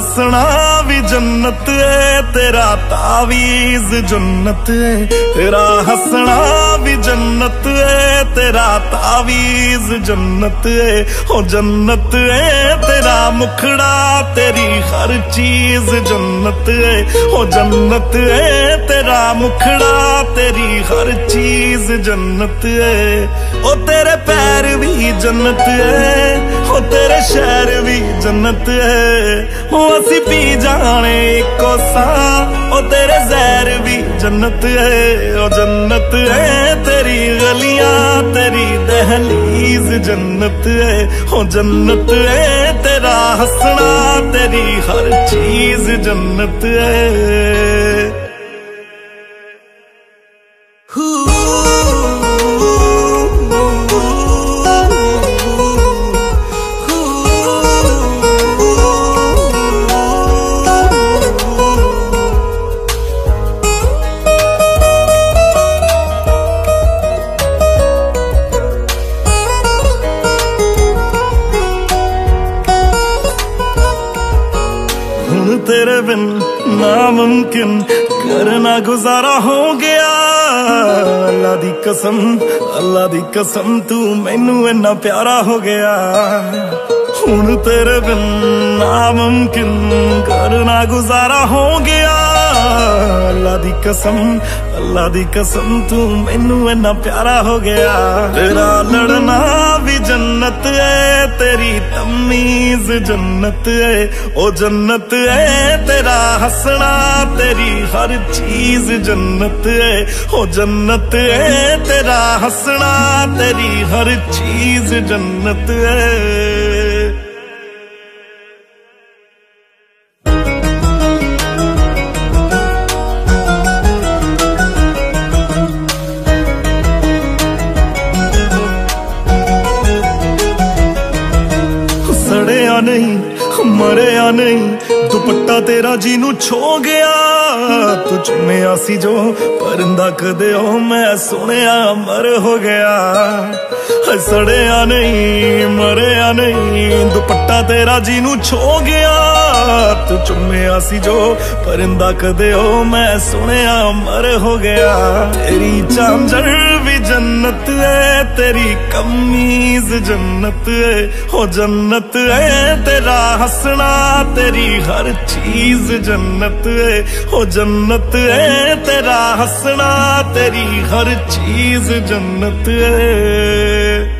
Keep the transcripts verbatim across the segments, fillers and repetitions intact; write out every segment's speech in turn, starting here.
हंसना भी जन्नत है, तेरा तावीज जन्नत है। तेरा हंसना भी जन्नत है, तेरा तावीज जन्नत है। ओ जन्नत है तेरा मुखड़ा, तेरी हर चीज जन्नत है। ओ जन्नत है तेरा मुखड़ा, तेरी हर चीज जन्नत है। ओ तेरे पैर भी जन्नत है, ओ तेरे शहर भी जन्नत है। ओ असी पी जाने इको सा, ओ तेरे जहर भी जन्नत है। ओ जन्नत है तेरी गलियां, तेरी दहलीज जन्नत है। ओ जन्नत है तेरा हंसना, तेरी हर चीज जन्नत है। तेरे बिन नामुमकिन करना गुजारा हो गया। अल्लाह दी कसम, अल्लाह दी कसम, तू मैनू इन्ना प्यारा हो गया। हुण तेरे बिन नामुमकिन करना गुजारा हो गया। अल्लाह दी कसम, अल्लाह दी कसम, तू मैनू इन्ना प्यारा हो गया। तेरा लड़ना भी जन्नत है, तेरी तमीज जन्नत है। ओ जन्नत है तेरा हंसना, तेरी हर चीज जन्नत है। ओ जन्नत है तेरा हंसना, तेरी हर चीज जन्नत है। सड़िया नहीं मरिया नहीं, दुपट्टा तेरा जीनू छो गया। तू चुम्मिया सी जो परिंदा कदे हो, मैं सुनिया मर हो गया। सड़िया नहीं मरिया नहीं, दुपट्टा तेरा जीनू छो गया। तू चुम्मिया सी जो परिंदा कदे हो, मैं सुनिया मर हो गया। तेरी झांझर भी जन्नत है, तेरी कमीज जन्नत है। हो जन्नत है तेरा हंसना, तेरी हर चीज जन्नत है। हो जन्नत है तेरा हंसना, तेरी हर चीज जन्नत है।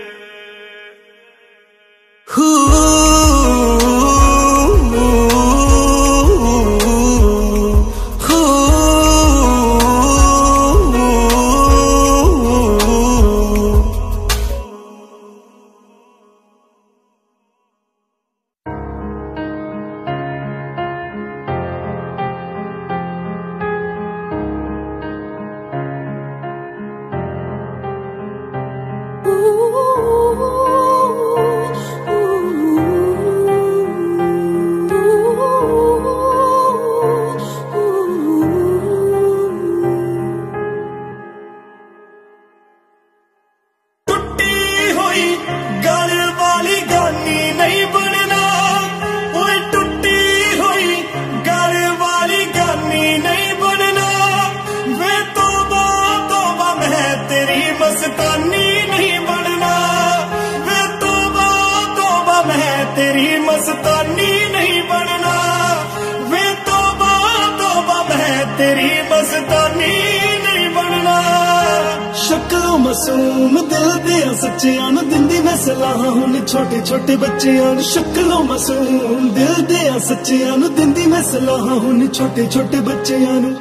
मासूम दिल दिया सच्चियां नूं दिंदी मैं सलाह, हुण छोटे छोटे बच्चियां नूं। शक्लों मासूम दिल दिया सच्चियां नूं दिंदी मैं सलाह, हुण छोटे छोटे बच्चियां नूं।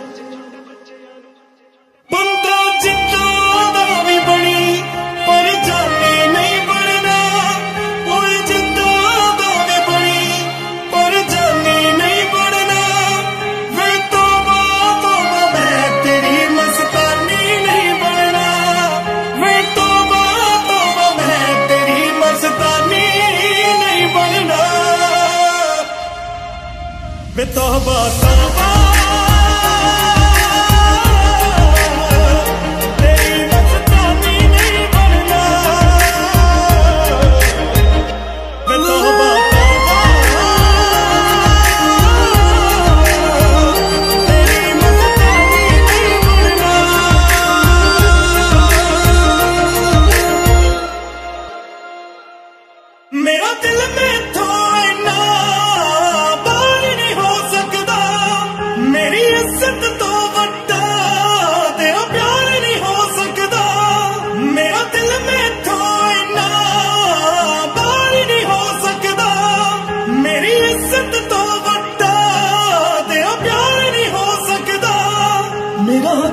बंदा जिद्दां दा भी बनी पर जाने नहीं बनना। ओए जिद्दां दा भी बनी पर जाने नहीं बनना। वे तौबा तौबा मैं तेरी मस्तानी नहीं बनना। वे तौबा तौबा मैं तेरी मस्तानी नहीं बनना। वे तौबा तौबा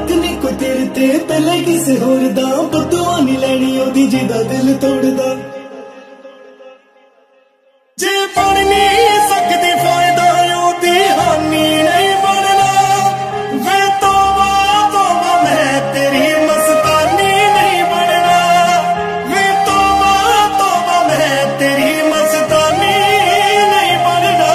हक नहीं कोई तेरे ते पहले किसे होर दा बदुआ नहीं लैनी ओदी जिदा दिल तोड़दा जे बन नहीं सकदी फायदा ओदी हानी नहीं बनना वे तौबा तौबा मैं तेरी मस्तानी नहीं बनना वे तौबा तौबा मैं तेरी मस्तानी नहीं बनना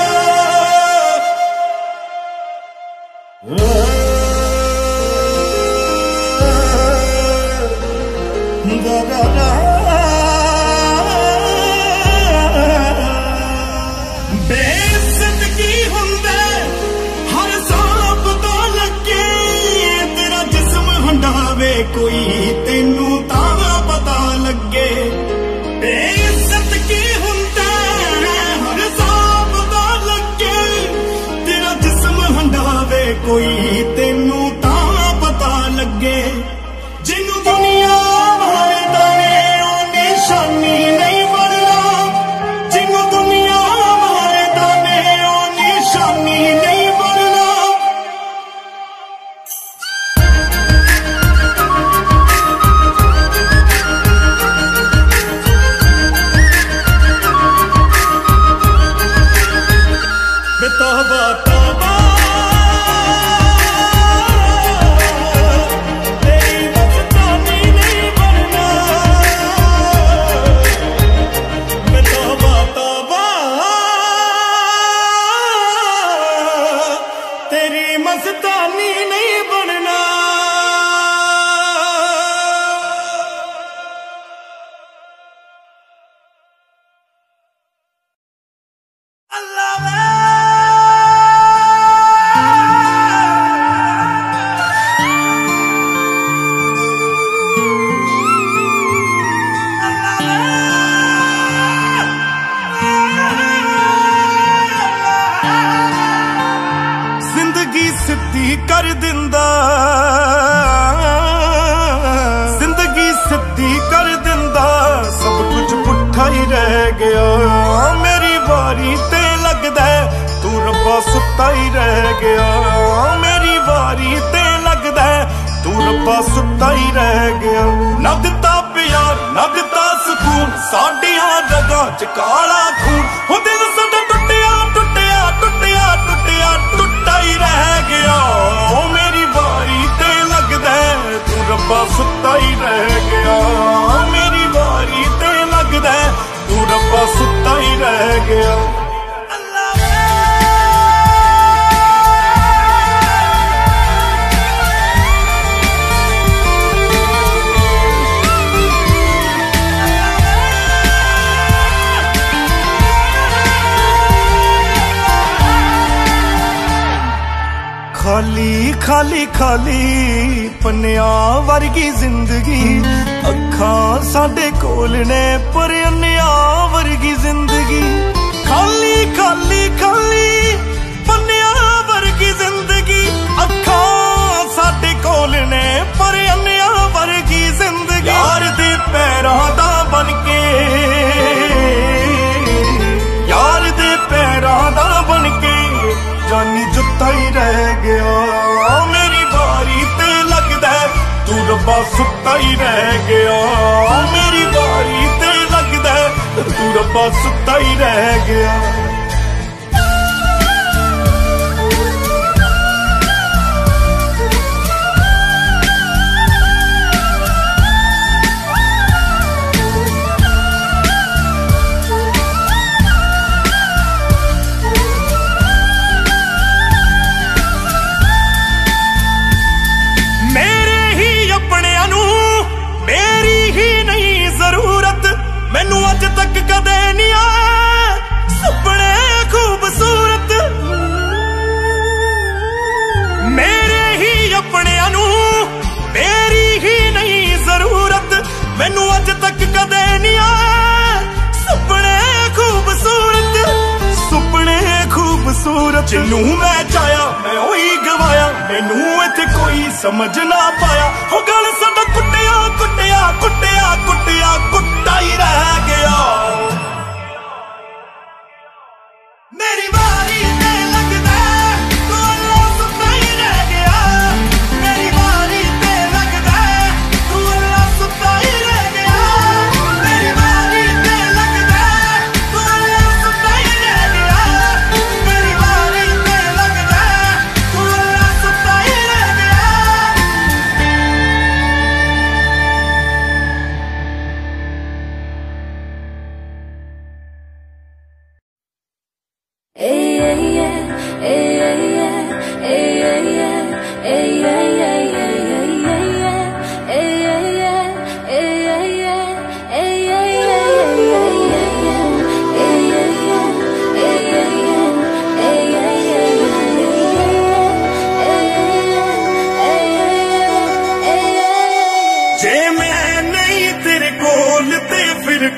बेइज्जती हुंदे हर सांप तो लगे तेरा जिस्म हंडावे कोई तेनू तां पता लगे बेइज्जत की हुंदे हर सांप तो लगे तेरा जिस्म हंडावे कोई तेनू तां पता लगे जिन्नू दुनिया मारे दाने ओ निशानी नहीं बनना जिन्नू दुनिया मारे दाने ओ निशानी नहीं बनना बेतौबा तौबा मस्तानी नहीं बनना अल्लाह सिद्धी कर दिंदा जिंदगी सिद्धी कर दिंदा सब कुछ पुट्ठा ही रह गया मेरी बारी ते लगदा तू रब्बा सुत्ता ही रह गया मेरी बारी ते लगदा तू रब्बा सुत्ता ही रह गया ना दिता प्यार ना दिता सुकून साडियां जगह च काला खून हो दिल साडा टुटिया टुटिया टुटिया टुटिया टुटा ही रह गया ओ मेरी बारी ते लगदा तू रब्बा सुत्ता ही रह गया मेरी बारी ते लगदा तू रब्बा सुत्ता ही रह गया खाली खाली खाली पन्निया वर्गी जिंदगी अखां साडे कोल ने पर अन्निया वर्गी जिंदगी खाली खाली खाली पन्निया वर्गी जिंदगी अखां साडे कोल ने पर अन्निया वर्गी जिंदगी यार दे पैरां दा बन के यार दे पैरां दा बन के जानी जुत्ता ही रह गया मेरी बारी ते लगदा तू रब्बा सुत्ता ही रह गया मेरी बारी ते लगदा तू रब्बा सुत्ता ही रह गया मैनू अज तक कदे नहीं आया सुपने खूबसूरत मेरे ही अपने अनू मेरी ही नहीं जरूरत मैनू अज तक कदे नहीं आया सुपने खूबसूरत सुपने खूबसूरत जिन्नू मैं चाया मैं वही गवाया मैनू इत्थे कोई समझ ना पाया हो गल साडा कुटिया कुटिया कुटिया कुटिया कुट्टा ही रह गया मेरी बारी ते लगदा तू सुत्ता ही रह गया मेरी बारी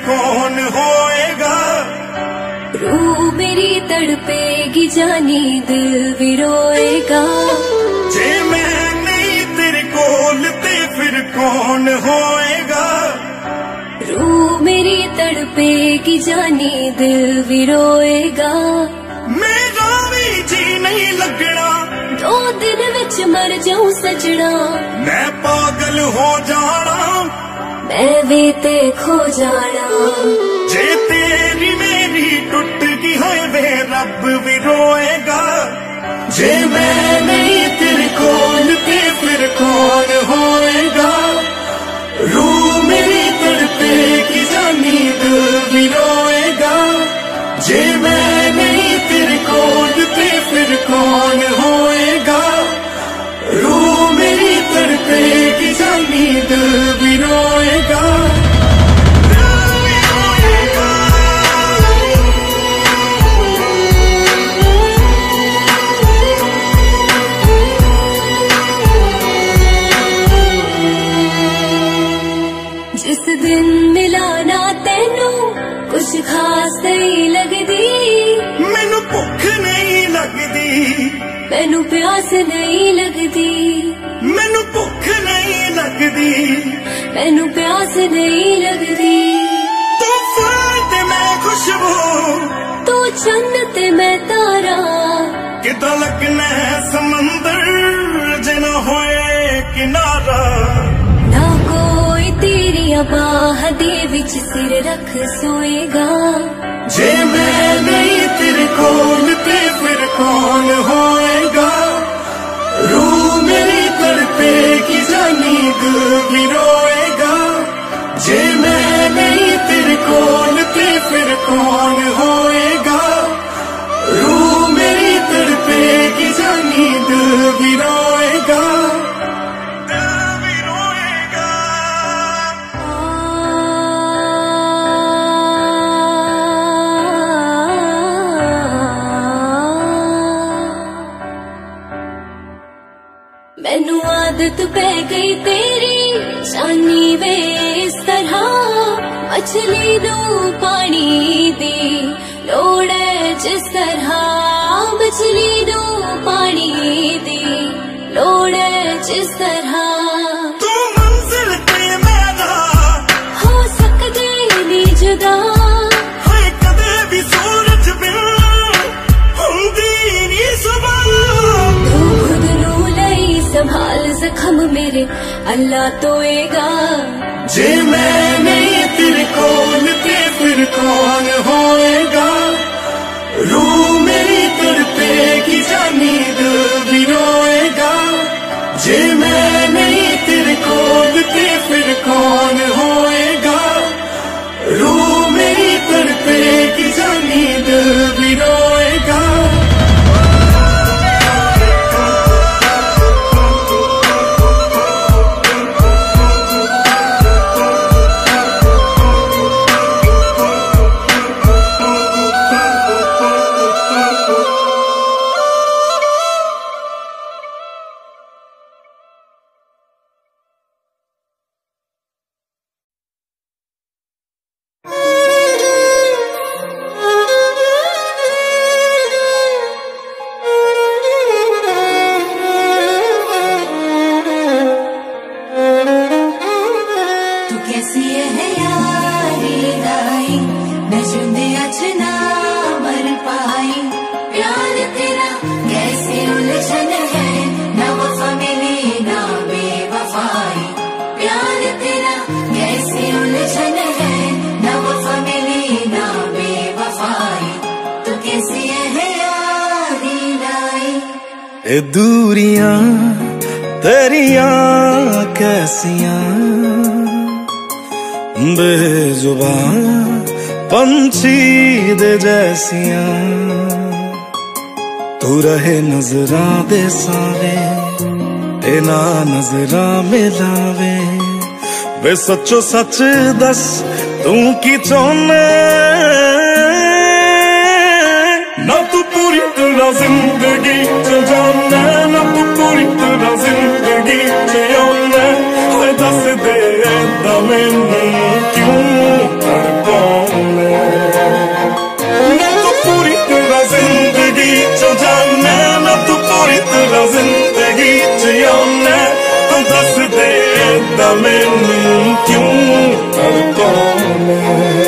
कौन होएगा। रूह मेरी तड़पेगी जानी दिल भी रोएगा। जे मैं नहीं तेरे कोल ते फिर कौन होएगा। रूह मेरी तड़पेगी जानी दिल भी रोएगा। मेरा भी जी नहीं लगना, दो दिन विच मर जाऊं सजना। मैं पागल हो जाना, मैं भी ते खो जाना। जे तेरी मेरी टुट गई है वे रब भी रोएगा। जे मैं नहीं तेरे कोल ते फिर कौन होएगा। रूह मेरी तड़पेगी जानी दिल भी रोएगा। जे मैं नहीं तेरे कोल ते फिर कौन होएगा। रूह मेरी तड़पेगी जानी दिल भी रोएगा। जिस दिन मिला ना तेनू कुछ खास नहीं लगदी। मैनू भुख नहीं लगदी, मैनू प्यास नहीं लगदी। मैनू भुख नहीं लगदी, मैनू प्यास नहीं लगदी। तू फूल ते मैं खुशबू, तू चन्न ते मैं तारा। किदां लगना है समंदर जे ना होए किनारा। ना कोई तेरिया बाह दे विच सिर रख सोएगा। जे मैं नहीं तेरे कोल ते फिर कौन होएगा। रूह मेरी तड़पेगी जानी दिल भी रोएगा। जे मैं नहीं तेरे कोल ते फिर कौन होएगा। रूह मेरी तड़पेगी जानी दिल भी रोएगा। मैनू आदत पै गई तेरी जानी वे इस तरह। मछली दो पानी दी लोड़ है जिस तरह। मछली दो पानी दी लोड़ है जिस तरह। तू मंजिल ते मेरा हो सकदे नी जुदा। हाय कदे भी सूरज बिन हुंदी नी सुबह। तू खुद नू लई संभाल जख्म मेरे अल्लाह तोएगा। जे मैं नहीं तेरे कोल ते फिर कौन होएगा। रूह मेरी तड़पेगी जानी दिल भी रोएगा। जे मैं नहीं तेरे कोल ते फिर कौन होएगा। रूह मेरी तड़पेगी जानी दिल भी रोएगा। ए दूरियां तेरियां कैसियां बेजुबान पंछी दे जैसियां। तू रहे नजरां दे सावे ते ना नजरां मिलावे। वे सच्चो सच दस तू की चाहना। ना तू पूरी तरह जिंदगी च जाना, ना तू पूरी तरह जिंदगी च आना। दस दे मैनू क्यों तड़पाना। दा मैनू क्यों तड़पाना।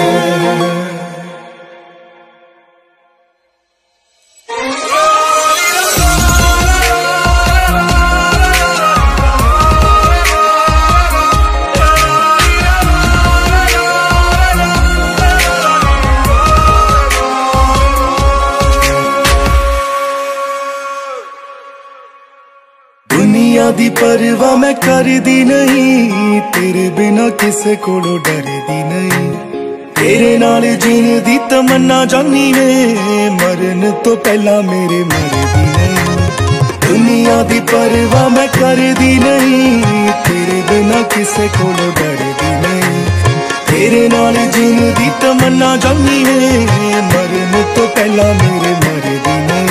दुनिया दी परवाह मैं करदी नहीं, तेरे बिना किसे कोलों डरदी नहीं। तेरे नाल जीने दी तमन्ना जानी वे, मरन तो पहला मेरे मरदी नहीं। दुनिया दी परवाह मैं करदी नहीं, तेरे बिना किसे कोलों डरदी नहीं। तेरे नाल जीने दी तमन्ना जानी वे, मरन तो पहला मेरे मरदी नहीं।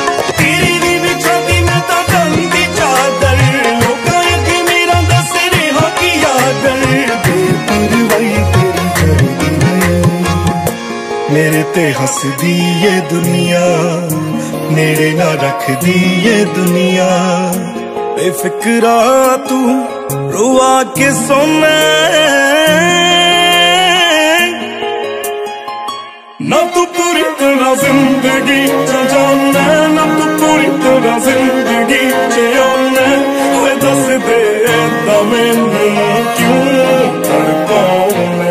मेरे ते हसदी ये दुनिया, नेड़े ना रखदी ये दुनिया। बेफिक्रा तू रुआ के सोना, ना तू पूरी तरह जिंदगी च जाना, ना तू पूरी तरह जिंदगी च आना। ओए दस दे दा मैनू क्यों तड़पाना।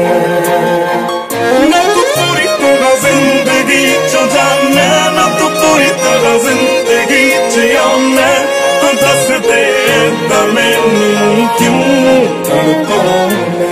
जिंदगी च जाना, ना तू पूरी तरह जिंदगी च आना। तू दस दे दा मैनू क्यों तड़पाना।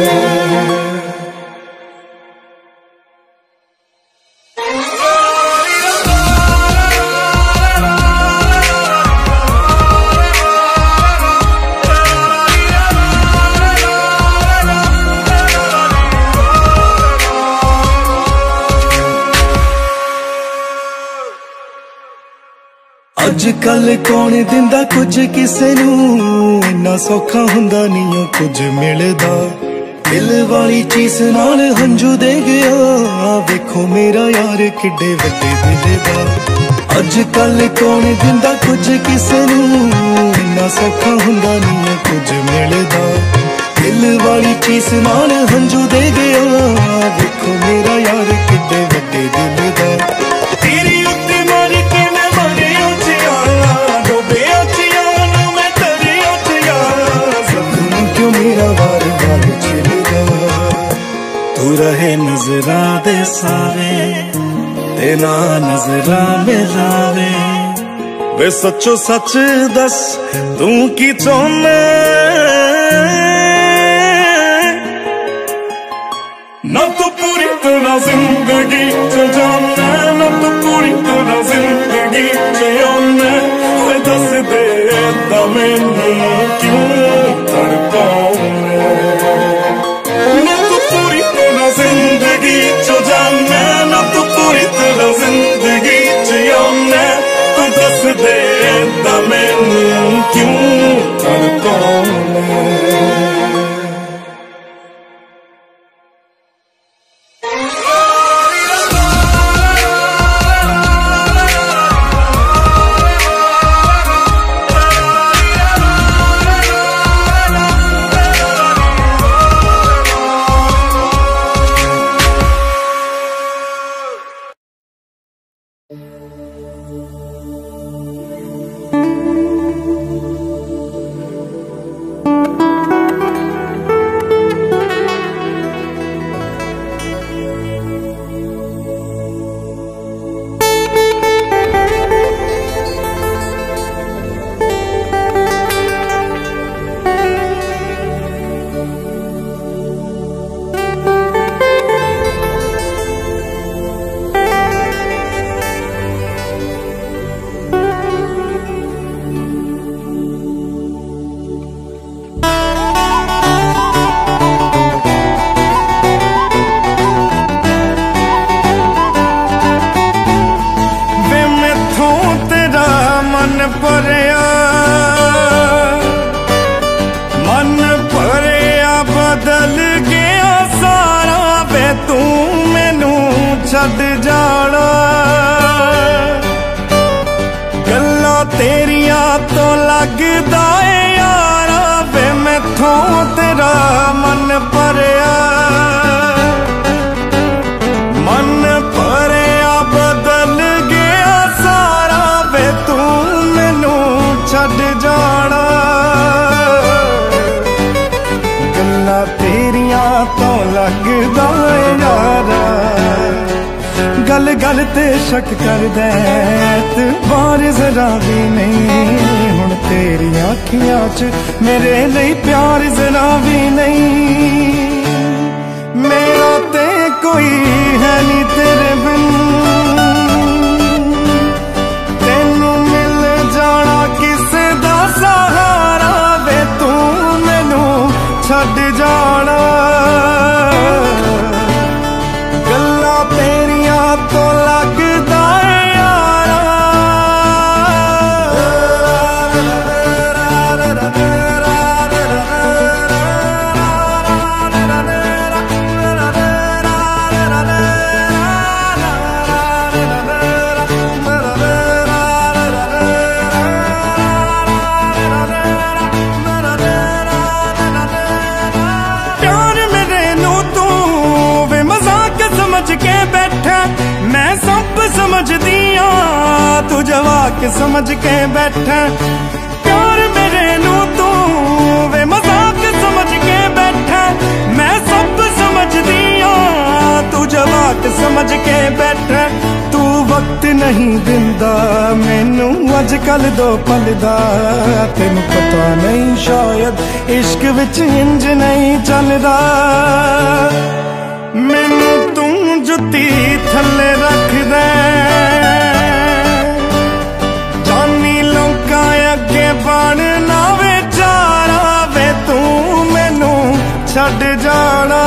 अजकल कौन दिंदा कुछ किसे नू, इन्ना सौखा हुंदा नहीं कुछ मिलदा। दिल वाली चीज नाल हंजू दे गया, वेखो मेरा यार किड्डे वड्डे दिल दा। अजकल कौन दिंदा कुछ किसे नू, इन्ना सौखा हुंदा नहीं कुछ मिलदा। दिल वाली चीज नाल हंजू दे गया, वेखो मेरा यार किड्डे वड्डे दिल दा। तेरी उत्ते मार के मैं मरे मेरा वार वार चिलदा। तू रहे नजरा दे सावे, ते ना नजरा मिलावे। वे सच्चो सच दस तू की चाहना, ना तू पूरी तरह जिंदगी च जाना, ना तू पूरी तरह जिंदगी च आना। ओए दस दे दा मैनू क्यों तड़पाना। ना तू पूरी तरह जिंदगी च जाना, ना तू पूरी तरह जिंदगी च आना। तू दस दे दा मैनू क्यों तड़पाना। छड़ जाना गल्लां तेरियां तो लगदा है यारा वे मैथों गल ते शक करदा एतबार जरा भी नहीं। हुण तेरी अखियां च मेरे लिए प्यार जरा भी नहीं। मेरा ते कोई है नहीं तेरे बिन, तेनू मिल जाना किसे दा सहारा वे तू मैनू छड्ड जाना। गल्लां तेरियां तो लगदा है यारा, तू जवाक समझ के बैठा। प्यार मेरे नू तू वे मजाक समझ के बैठा। मैं सब समझ दिया तू जवाक समझ के बैठा। तू वक्त नहीं दिंदा मैनू अजकल दो पल दा, तेनू पता नहीं शायद इश्क विच इंज नहीं चलदा। मैनू तू जुत्ती थल्ले रख दे, बन ना बेचारा वे तू मैनू छड्ड जाना।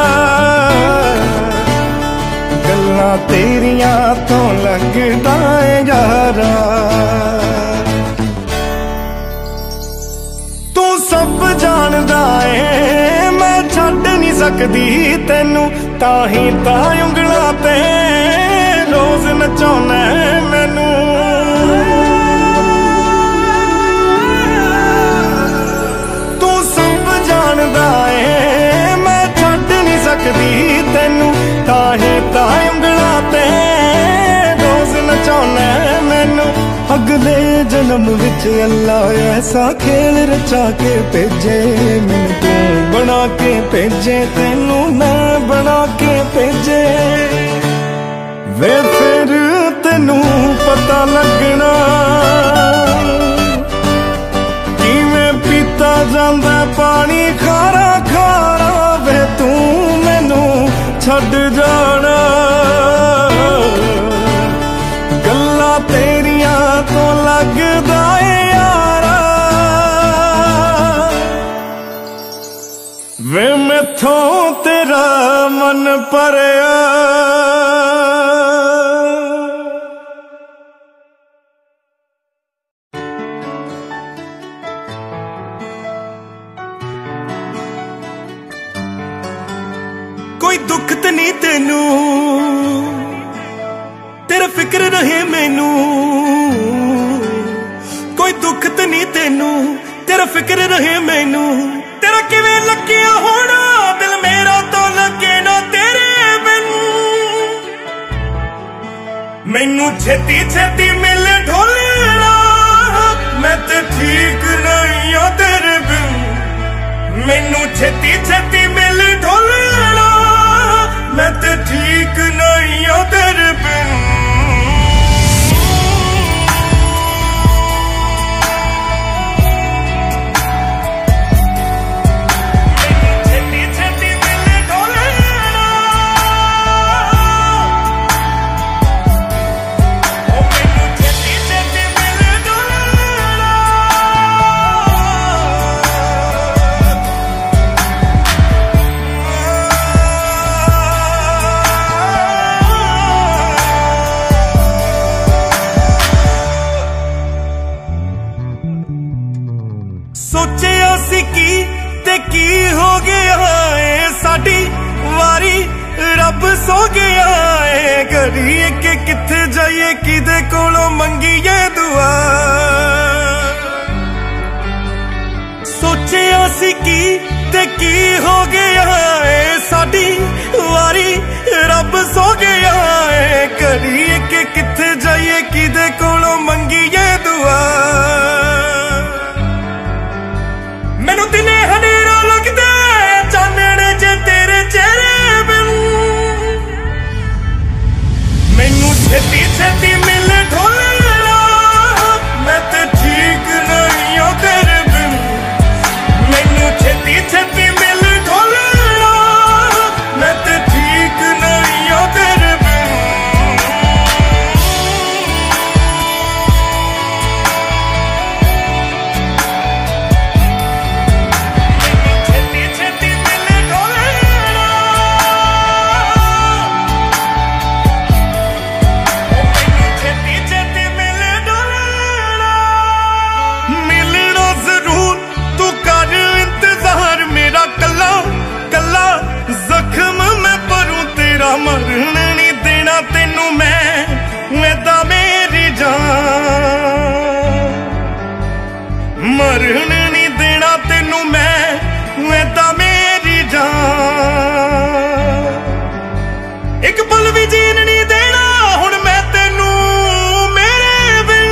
गल्लां तेरियां तो लगदा है यारा, तू सब जानदा है मैं छड्ड नहीं सकदी तेनू। ताही ता उंगलां ते रोज नचाउणा मैनू। मैं छड्ड नहीं सकदी तेनू, ताही ता उंगलां ते रोज नचाउणा मैनू। अगले जन्म विच अल्लाह ऐसा खेल रचा के भेजे मैनू, तू बना के भेजे तेनू मैं बना के भेजे। वे फिर तेनू पता लगना किवें पीता जांदा पानी खारा खारा वे तू मैनू छड्ड जाना। गल्लां तेरियां तो लगदा है यारा, वे मैथों तेरा मन भरिया। कोई दुख ते नहीं तेनू तेरा फिक्र रहे मैनू। कोई दुख ते नहीं तेनू तेरा फिक्र रहे मैनू। तेरा किवें लगिया होना दिल मेरा तो लगे ना तेरे बिन। मैनू छेती छेती मिले ढोलना मैं ते ठीक नहीं आ तेरे बिन। मैनू छेती छेती मिले ढोलना मैं ते ठीक नहीं आ तेरे बिन। छेती छेती मिले ढोलना, ओ मैनू छेती छेती मिले ढोलना। सोचिया सी की ते की हो गया है साडी वारी रब सो गया है। घड़ी के किथे जाइए किदे कोलों मंगीए दुआ। सोचिया सी की ते की हो गया है साडी वारी रब सो गया है। घड़ी के किथे जाइए किदे कोलों मंगीए दुआ। मैनू दिने हनेरा लगदा चानने जे तेरे चेहरे बिन। मैनू छेती मिल ढोलना, मैं ते ठीक नहीं हूं तेरे बिन। मैनू छेती छेती मिल ढोलना, मैं ते ठीक नहीं हूं तेरे बिन। छेती छेती मिल ढोलना, छेती छेती मिल ढोलना। मिलना जरूर तू कर इंतजार मेरा, कला कला जख्म मैं भरूं तेरा। मरन नहीं देना तेनू मैं, वेदा मेरी जान। मरन नहीं देना तेनू मैं, वेदा मेरी जान। एक पल भी जीन नहीं देना हुण मैं तेनू मेरे बिन।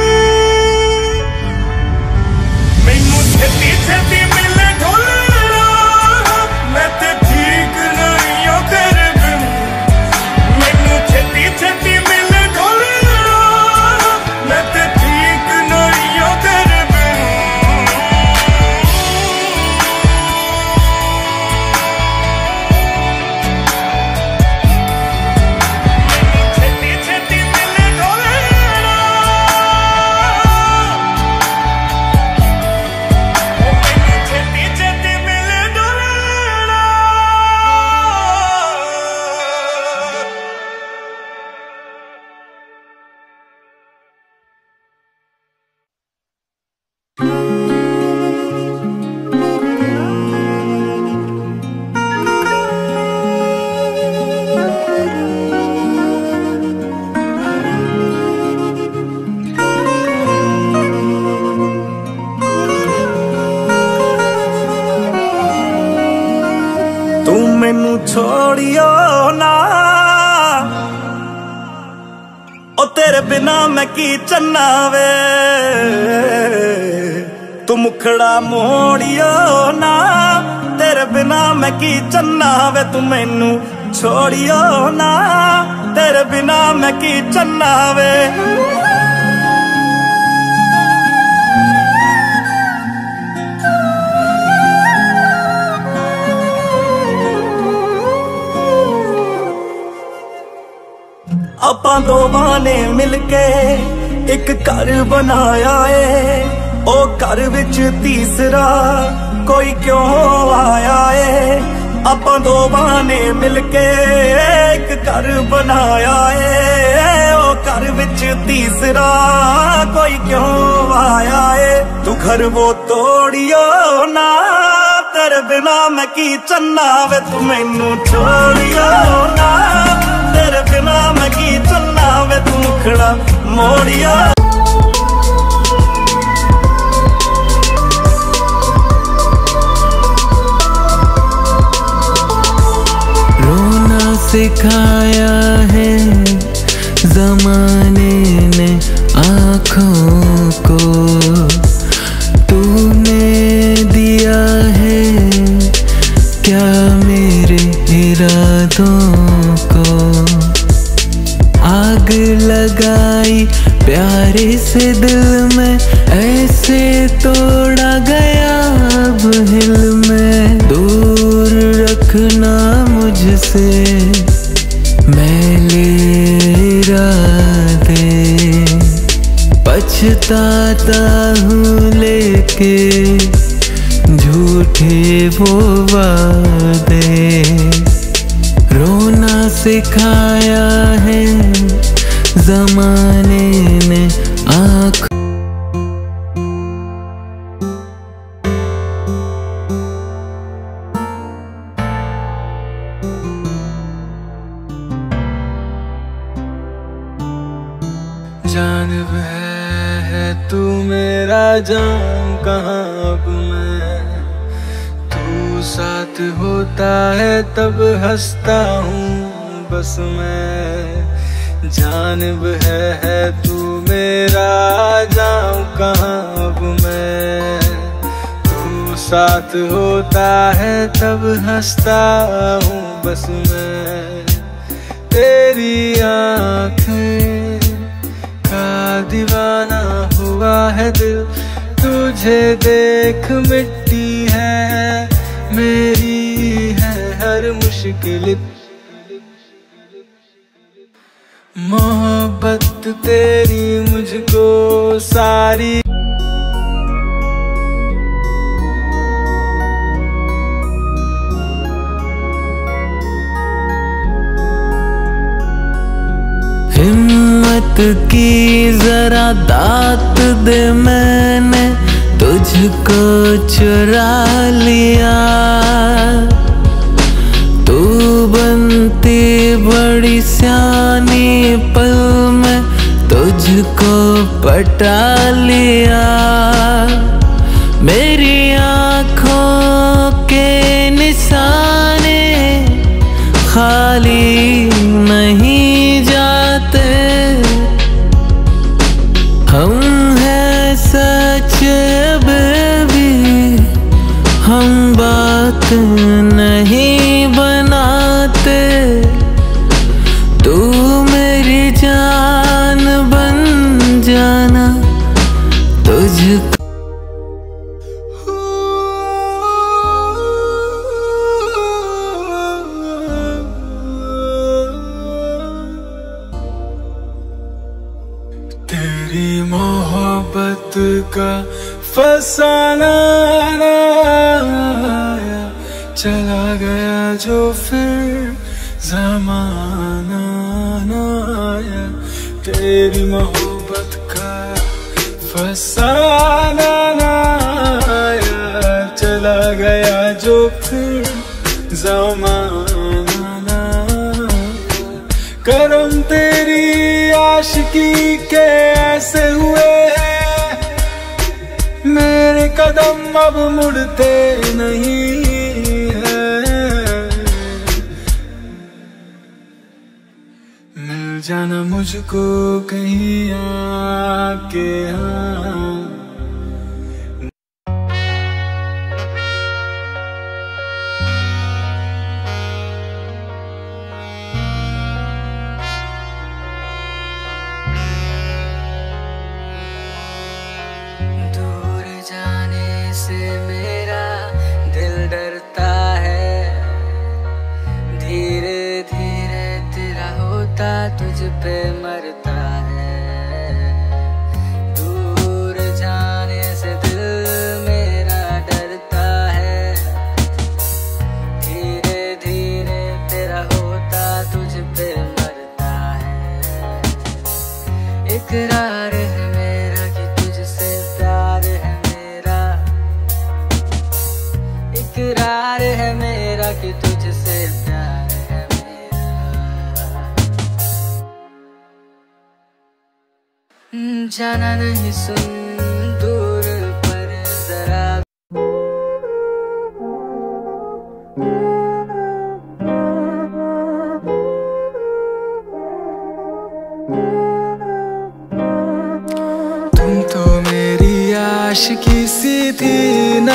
मैनू छेती छेती मिल ढोलना, मैं ते ठीक नहीं हूं तेरे बिन। मैनू छेती छेती मिल ढोलना, मैं ते ठीक नहीं हूं तेरे बिन। छेती छेती मिल ढोलना, छेती छेती मिल ढोलना। तू मैनू छोड़ियो ना, ओ तेरे बिना मैं की चन्ना वे। तू मुखड़ा मोड़ियो ना, तेरे बिना मैं की चन्ना वे। तू मैनू छोड़ियो ना, तेरे बिना मैं की चन्ना वे। ਆਪਾਂ ਦੋਵਾਂ ਨੇ ਮਿਲ ਕੇ ਇੱਕ ਘਰ ਬਣਾਇਆ ਏ। ਉਹ ਘਰ ਵਿੱਚ ਤੀਸਰਾ ਕੋਈ ਕਿਉਂ ਆਇਆ ਏ। ਆਪਾਂ ਦੋਵਾਂ ਨੇ ਮਿਲ ਕੇ ਇੱਕ ਘਰ ਬਣਾਇਆ ਏ। ਉਹ ਘਰ ਵਿੱਚ ਤੀਸਰਾ ਕੋਈ ਕਿਉਂ ਆਇਆ ਏ। ਤੂੰ घर वो तोड़ियो ना, तेरे बिना मैं की चन्ना वे। तू मैनू छोड़ियो ना, तेरे बिना मैं की चलना वे। तू मुखड़ा मोड़िया। रोना सिखाया है जमाने ने आँखों को, तूने दिया है क्या मेरे इरादों को। आग लगाई प्यारे से दिल में, ऐसे तोड़ा गया अब हिल में। दूर रखना मुझसे मैले इरादे, पछताता हूँ लेके झूठे वो वादे। रोना सिखाया है जमाने ने आँख। जानब है तू मेरा जान कहाँ अब मैं। तू साथ होता है तब हंसता हूँ बस मैं। जानब है, है तू मेरा जाऊँ कहाँ अब मैं। तू साथ होता है तब हंसता हूँ बस मैं। तेरी आँखें दीवाना हुआ है दिल, तुझे देख मिट्टी है मेरी है हर मुश्किल। मोहब्बत तेरी मुझको सारी हिम्मत की जरा दात दे, मैंने तुझको चुरा लिया। तू बनती बड़ी सियानी, पल में तुझको पटा लिया। मेरी आँखों के निशाने खाली नहीं जाते, हम हैं सच बेबी, हम बात नहीं बनाते। तू मेरी जान बन जाना, तुझको तेरी मोहब्बत का फसाना आया, चला गया जो फिर ज़माना ना आया। तेरी मोहब्बत का फसाना आया, चला गया जो फिर ज़माना ना आया। करम तेरी आशिकी के ऐसे हुए हैं, मेरे कदम अब मुड़ते नहीं हैं। मिल जाना मुझको कहीं आके, हाँ मेरा दिल डरता है, धीरे धीरे तेरा होता तुझ पे मरता है। दूर जाने से दिल मेरा डरता है, धीरे धीरे तेरा होता तुझ पे मरता है। इकरार है मेरा कि तुझसे प्यार है मेरा, इकरार है मेरा कि तुझसे प्यार है मेरा। जाना नहीं सुन दूर पर जरा, तुम तो मेरी आशिकी सी थी ना,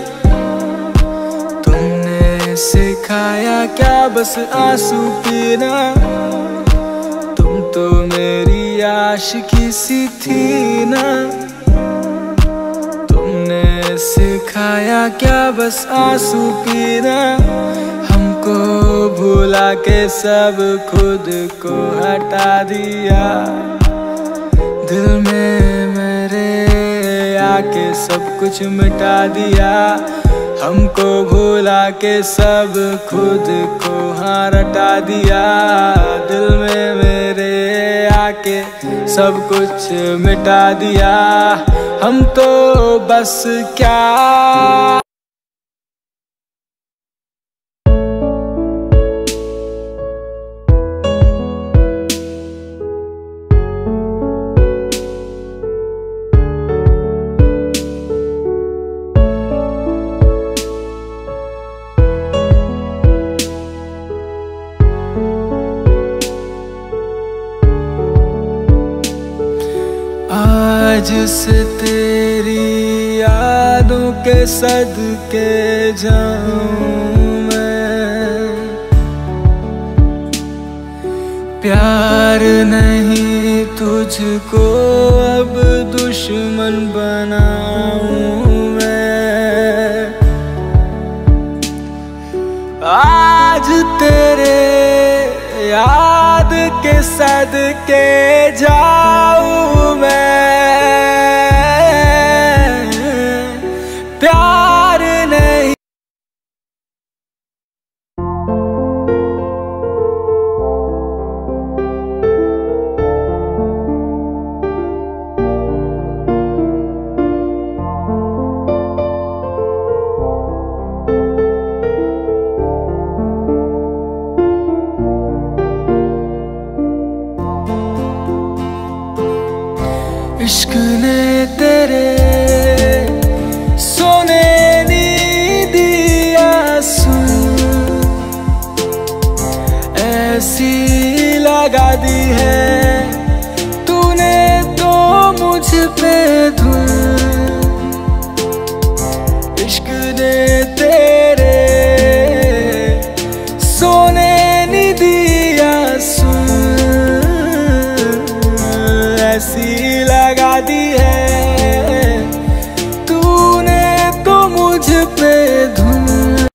सिखाया क्या बस आंसू पीना। तुम तो मेरी आशिकी सी थी ना, तुमने सिखाया क्या बस आंसू पीना। हमको भुला के सब खुद को हटा दिया, दिल में मेरे आके सब कुछ मिटा दिया। हमको भुला के सब खुद को हाँ रटा दिया, दिल में मेरे आके सब कुछ मिटा दिया। हम तो बस क्या आज से तेरी यादों के सदके जाऊं मैं। प्यार नहीं तुझको अब दुश्मन बनाऊं मैं। आज तेरे याद के सदके जाऊं मैं। प्यार नहीं इश्क ने तेरे सोने नी दिया सुन, ऐसी लगा दी है तूने तो मुझ पे धुन। इश्क ने तेरे सोने नी दिया सुन, ऐसी लगा दी है तूने तो मुझ पे धुन।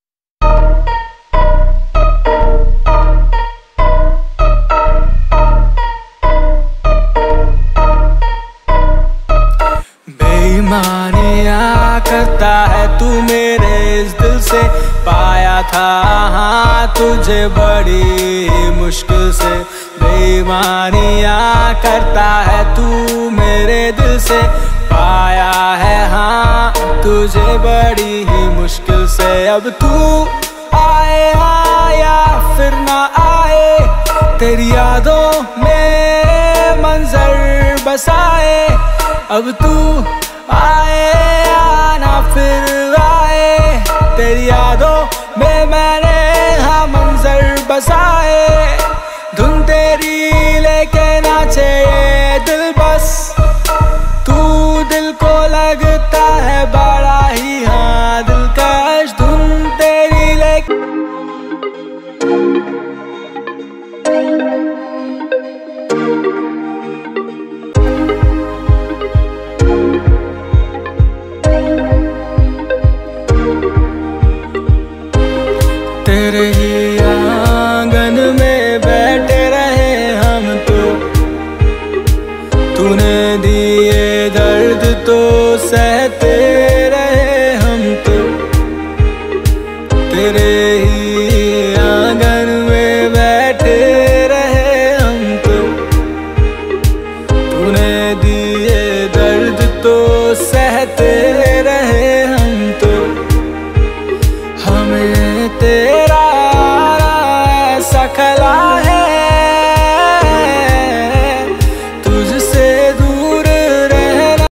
बेईमानियाँ करता है तू मेरे इस दिल से, पाया था हाँ तुझे बड़ी मुश्किल से। बेईमानियाँ करता है तू मेरे दिल से, पाया है हाँ तुझे बड़ी ही मुश्किल से। अब तू आए या फिर ना आए, तेरी यादों में मंजर बसाए। अब तू आए या ना फिर आए, तेरी यादों में मैंने हाँ मंजर बसाए। धुन तेरी लेके नाचे ये दिल बस, तू दिल को लगता है बड़ा ही हाँ दिलकश। धुन तेरी लेके तेरे ही आंगन में बैठे रहे हम तो, तूने दिए दर्द तो सहते रहे हम तो। तेरे ही आंगन में बैठे रहे हम तो, तूने दिए दर्द तो सहते रहे हम तो। हमें तेरे